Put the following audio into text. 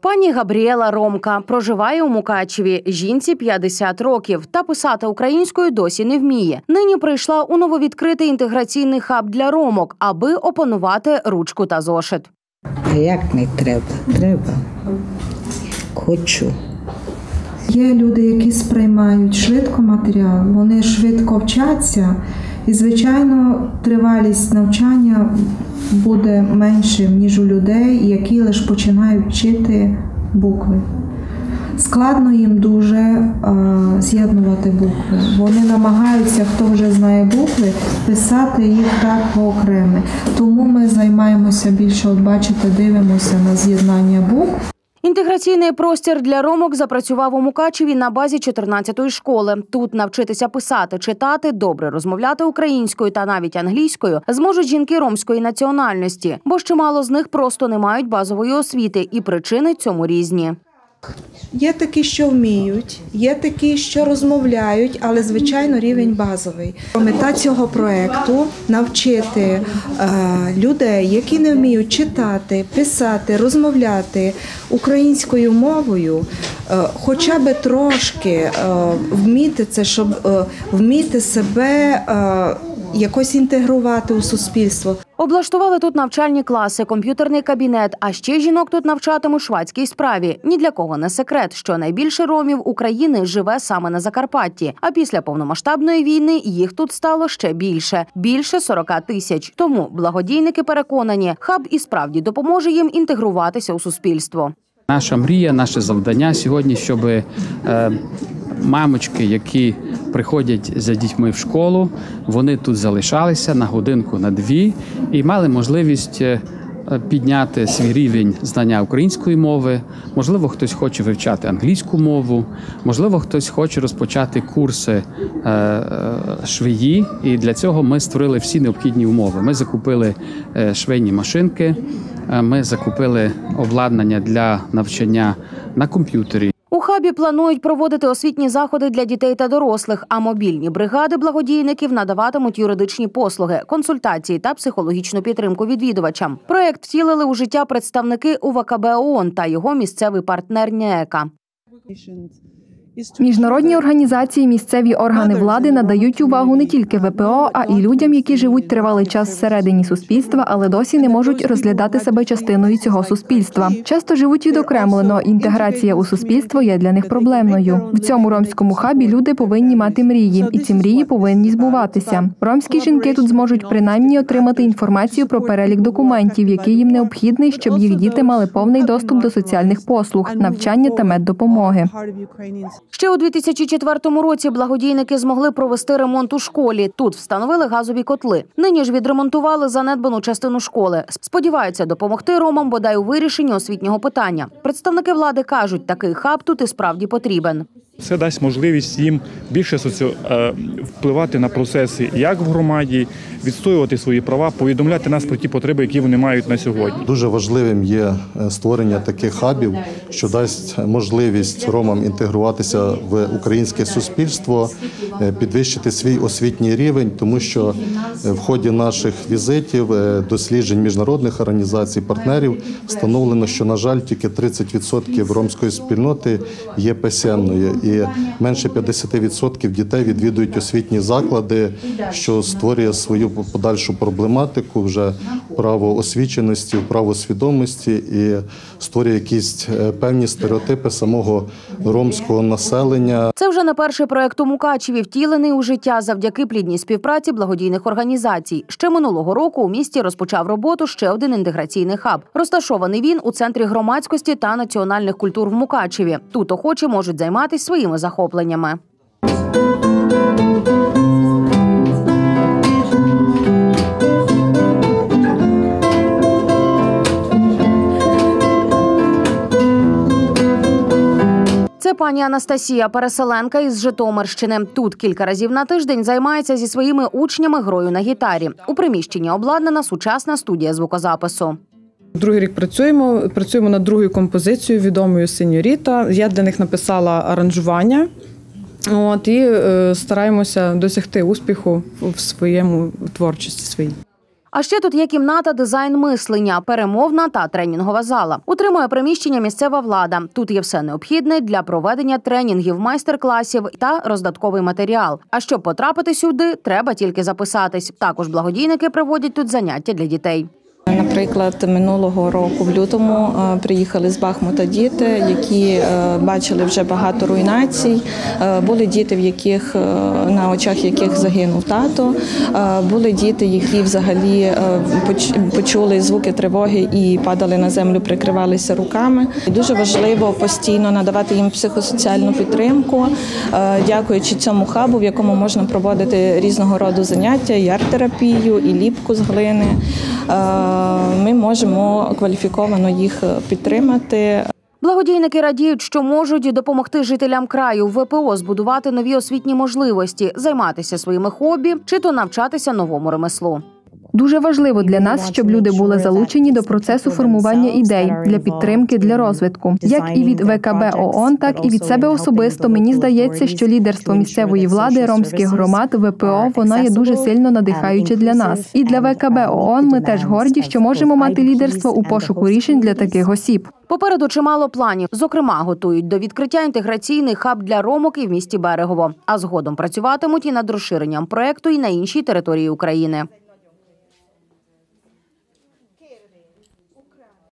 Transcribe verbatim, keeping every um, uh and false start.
Пані Габріела Ромка проживає у Мукачеві. Жінці п'ятдесят років. Та писати українською досі не вміє. Нині прийшла у нововідкритий інтеграційний хаб для ромок, аби опанувати ручку та зошит. А як не треба? Треба. Хочу. Є люди, які сприймають швидко матеріал, вони швидко вчаться і, звичайно, тривалість навчання буде меншим, ніж у людей, які лише починають вчити букви. Складно їм дуже е, з'єднувати букви. Вони намагаються, хто вже знає букви, писати їх так поокремо. Тому ми займаємося більше, от бачите, дивимося на з'єднання букв. Інтеграційний простір для ромок запрацював у Мукачеві на базі чотирнадцятої школи. Тут навчитися писати, читати, добре розмовляти українською та навіть англійською зможуть жінки ромської національності, бо ще мало з них просто не мають базової освіти, і причини цьому різні. Є такі, що вміють, є такі, що розмовляють, але, звичайно, рівень базовий. Мета цього проєкту – навчити е, людей, які не вміють читати, писати, розмовляти українською мовою, е, хоча б трошки е, вміти це, щоб е, вміти себе е, якось інтегрувати у суспільство. Облаштували тут навчальні класи, комп'ютерний кабінет, а ще жінок тут навчатимуть швадській справі. Ні для кого не секрет, що найбільше ромів України живе саме на Закарпатті. А після повномасштабної війни їх тут стало ще більше – більше сорока тисяч. Тому благодійники переконані, хаб і справді допоможе їм інтегруватися у суспільство. Наша мрія, наше завдання сьогодні, щоб е, мамочки, які приходять за дітьми в школу, вони тут залишалися на годинку, на дві і мали можливість підняти свій рівень знання української мови. Можливо, хтось хоче вивчати англійську мову, можливо, хтось хоче розпочати курси швеї, і для цього ми створили всі необхідні умови. Ми закупили швейні машинки, ми закупили обладнання для навчання на комп'ютері. У хабі планують проводити освітні заходи для дітей та дорослих, а мобільні бригади благодійників надаватимуть юридичні послуги, консультації та психологічну підтримку відвідувачам. Проєкт втілили у життя представники У Ве Ка Бе ООН та його місцевий партнер НЕЕКа. Міжнародні організації, місцеві органи влади надають увагу не тільки Ве Пе О, а і людям, які живуть тривалий час всередині суспільства, але досі не можуть розглядати себе частиною цього суспільства. Часто живуть відокремлено, інтеграція у суспільство є для них проблемною. В цьому ромському хабі люди повинні мати мрії, і ці мрії повинні збуватися. Ромські жінки тут зможуть принаймні отримати інформацію про перелік документів, який їм необхідний, щоб їх діти мали повний доступ до соціальних послуг, навчання та меддопомоги. Ще у дві тисячі четвертому році благодійники змогли провести ремонт у школі. Тут встановили газові котли. Нині ж відремонтували занедбану частину школи. Сподіваються допомогти ромам бодай у вирішенні освітнього питання. Представники влади кажуть, такий хаб тут і справді потрібен. Це дасть можливість їм більше впливати на процеси як в громаді, відстоювати свої права, повідомляти нас про ті потреби, які вони мають на сьогодні. Дуже важливим є створення таких хабів, що дасть можливість ромам інтегруватися в українське суспільство, підвищити свій освітній рівень, тому що в ході наших візитів, досліджень міжнародних організацій, партнерів встановлено, що, на жаль, тільки тридцять відсотків ромської спільноти є пе ес емною. І менше п'ятдесят відсотків дітей відвідують освітні заклади, що створює свою подальшу проблематику вже правоосвіченості, правосвідомості і створює якісь певні стереотипи самого ромського населення. Це вже не перший проєкт у Мукачеві, втілений у життя завдяки плідній співпраці благодійних організацій. Ще минулого року у місті розпочав роботу ще один інтеграційний хаб. Розташований він у Центрі громадськості та національних культур в Мукачеві. Тут охочі можуть займатися своїми захопленнями. Це пані Анастасія, переселенка із Житомирщини. Тут кілька разів на тиждень займається зі своїми учнями грою на гітарі. У приміщенні обладнана сучасна студія звукозапису. Другий рік працюємо, працюємо над другою композицією, відомою «Сеньоріта». Я для них написала аранжування. От, і е, стараємося досягти успіху в своєму творчості своїй. А ще тут є кімната дизайн мислення, перемовна та тренінгова зала. Утримує приміщення місцева влада. Тут є все необхідне для проведення тренінгів, майстер-класів та роздатковий матеріал. А щоб потрапити сюди, треба тільки записатись. Також благодійники проводять тут заняття для дітей. Наприклад, минулого року в лютому приїхали з Бахмута діти, які бачили вже багато руйнацій. Були діти, в яких на очах яких загинув тато. Були діти, які взагалі почули звуки тривоги і падали на землю, прикривалися руками. Дуже важливо постійно надавати їм психосоціальну підтримку, дякуючи цьому хабу, в якому можна проводити різного роду заняття, і арт-терапію, і ліпку з глини. Ми можемо кваліфіковано їх підтримати. Благодійники радіють, що можуть допомогти жителям краю в ВПО збудувати нові освітні можливості, займатися своїми хобі чи то навчатися новому ремеслу. Дуже важливо для нас, щоб люди були залучені до процесу формування ідей, для підтримки, для розвитку. Як і від ВКБ ООН, так і від себе особисто, мені здається, що лідерство місцевої влади, ромських громад, ВПО, воно є дуже сильно надихаюче для нас. І для ВКБ ООН ми теж горді, що можемо мати лідерство у пошуку рішень для таких осіб. Попереду чимало планів. Зокрема, готують до відкриття інтеграційний хаб для ромок і в місті Берегово. А згодом працюватимуть і над розширенням проєкту і на іншій території України.